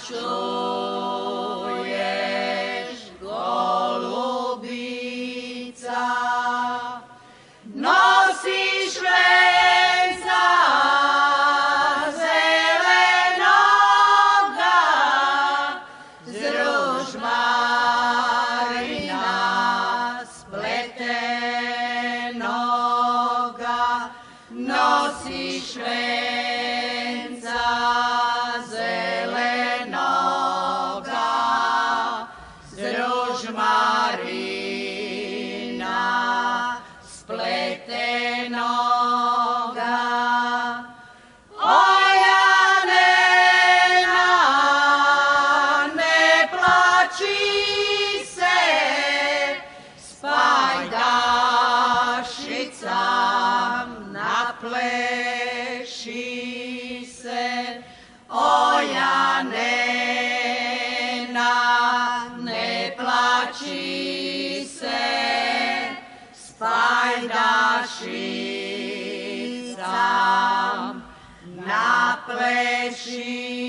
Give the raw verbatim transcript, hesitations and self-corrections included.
čuješ, golubica, nosiš venca zelenoga, z ružmarina spletenoga, nosiš venca zelenoga, z ružmarina spletenoga. Ojanena, ne plači se, spajdašicam napleši se. Ojanena, ne plači se, spajdašicam napleši